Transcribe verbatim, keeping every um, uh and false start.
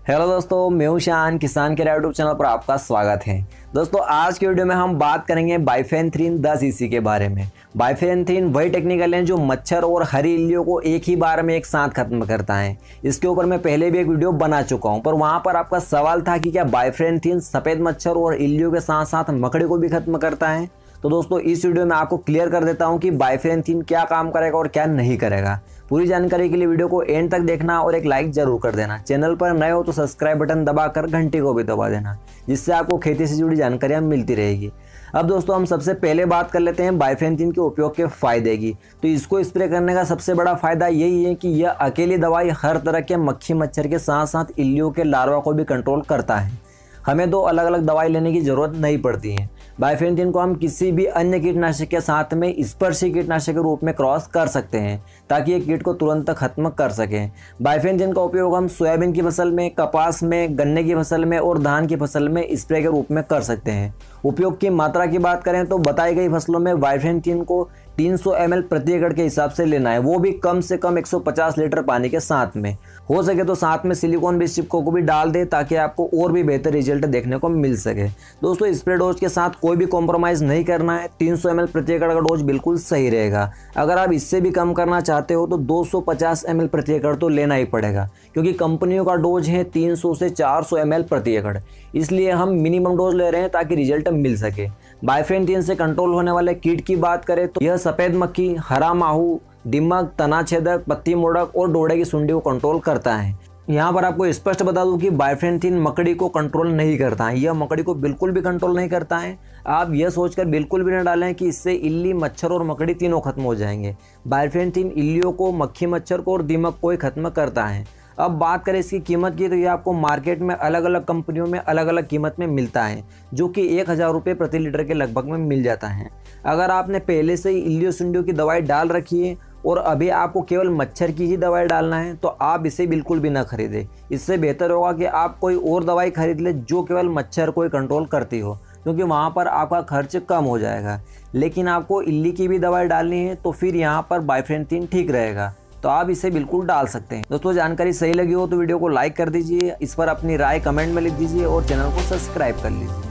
Hello दोस्तों, मैं हूं शान। किसान के यूट्यूब चैनल पर आपका स्वागत है। दोस्तों, आज की वीडियो में हम बात करेंगे बाइफेन्थ्रीन दस ई सी के बारे में। बाइफेन्थ्रीन वही टेक्निकल है जो मच्छर और हरी इल्लियों को एक ही बार में एक साथ खत्म करता है। इसके ऊपर मैं पहले भी एक वीडियो बना चुका हूं, पर वहां पर आपका सवाल था कि क्या बाइफेन्थ्रीन सफ़ेद मच्छर और इल्लियों के साथ साथ मकड़ी को भी खत्म करता है। तो दोस्तों, इस वीडियो में आपको क्लियर कर देता हूं कि बाइफेन्थ्रीन क्या काम करेगा और क्या नहीं करेगा। पूरी जानकारी के लिए वीडियो को एंड तक देखना और एक लाइक जरूर कर देना। चैनल पर नए हो तो सब्सक्राइब बटन दबाकर घंटी को भी दबा देना, जिससे आपको खेती से जुड़ी जानकारियां मिलती रहेगी। अब दोस्तों, हम सबसे पहले बात कर लेते हैं बाइफेन्थ्रीन के उपयोग के फायदे की। तो इसको स्प्रे करने का सबसे बड़ा फायदा यही है कि यह अकेली दवाई हर तरह के मक्खी मच्छर के साथ साथ इल्लियों के लार्वा को भी कंट्रोल करता है। हमें दो अलग अलग दवाई लेने की जरूरत नहीं पड़ती है। बाइफेन्थ्रीन को हम किसी भी अन्य कीटनाशक के साथ में स्पर्शी कीटनाशक के रूप में क्रॉस कर सकते हैं, ताकि ये कीट को तुरंत खत्म कर सकें। बाइफेन्थ्रीन का उपयोग हम सोयाबीन की फसल में, कपास में, गन्ने की फसल में और धान की फसल में स्प्रे के रूप में कर सकते हैं। उपयोग की मात्रा की बात करें तो बताई गई फसलों में बाइफेन्थ्रीन को तीन सौ एम एल प्रति एकड़ के हिसाब से लेना है, वो भी कम से कम एक सौ पचास लीटर पानी के साथ में। हो सके तो साथ में सिलिकॉन बेस्ड चिपको को भी डाल दे, ताकि आपको और भी बेहतर रिजल्ट देखने को मिल सके। दोस्तों, स्प्रे डोज के साथ कोई भी कॉम्प्रोमाइज़ नहीं करना है। तीन सौ एम एल प्रति एकड़ का डोज बिल्कुल सही रहेगा। अगर आप इससे भी कम करना चाहते हो तो दो सौ पचास एम एल प्रति एकड़ तो लेना ही पड़ेगा, क्योंकि कंपनियों का डोज है तीन सौ से चार सौ एम एल प्रति एकड़। इसलिए हम मिनिमम डोज ले रहे हैं ताकि रिजल्ट मिल सके। बाइफेन्थ्रीन से कंट्रोल होने वाले कीट की बात करें तो यह सफ़ेद मक्खी, हरा माहू, दीमक, तना छेदक, पत्ती मोड़क और डोड़े की सुंडी को कंट्रोल करता है। यहाँ पर आपको स्पष्ट बता दूं कि बाइफेन्थ्रीन मकड़ी को कंट्रोल नहीं करता है। यह मकड़ी को बिल्कुल भी कंट्रोल नहीं करता है। आप यह सोचकर बिल्कुल भी न डालें कि इससे इल्ली, मच्छर और मकड़ी तीनों खत्म हो जाएंगे। बाइफेन्थ्रीन इल्लियों को, मक्खी मच्छर को और दीमक को ही खत्म करता है। अब बात करें इसकी कीमत की, तो ये आपको मार्केट में अलग अलग कंपनियों में अलग अलग कीमत में मिलता है, जो कि एक हज़ार रुपये प्रति लीटर के लगभग में मिल जाता है। अगर आपने पहले से ही इल्लियों सुंडियों की दवाई डाल रखी है और अभी आपको केवल मच्छर की ही दवाई डालना है, तो आप इसे बिल्कुल भी ना खरीदें। इससे बेहतर होगा कि आप कोई और दवाई खरीद लें जो केवल मच्छर को ही कंट्रोल करती हो, क्योंकि वहाँ पर आपका खर्च कम हो जाएगा। लेकिन आपको इल्ली की भी दवाई डालनी है तो फिर यहाँ पर बाइफेन्थ्रीन ठीक रहेगा, तो आप इसे बिल्कुल डाल सकते हैं। दोस्तों, जानकारी सही लगी हो तो वीडियो को लाइक कर दीजिए, इस पर अपनी राय कमेंट में लिख दीजिए और चैनल को सब्सक्राइब कर लीजिए।